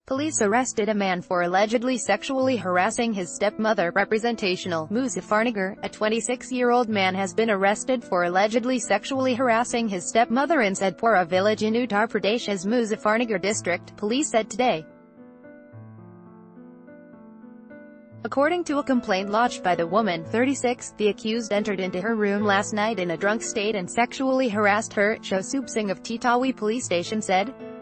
Police arrested a man for allegedly sexually harassing his stepmother. Representational Muzaffarnagar, a 26-year-old man has been arrested for allegedly sexually harassing his stepmother in Saidpura village in Uttar Pradesh's Muzaffarnagar district, police said today. According to a complaint lodged by the woman, 36, the accused entered into her room last night in a drunk state and sexually harassed her, Shosub Singh of Titawi police station said.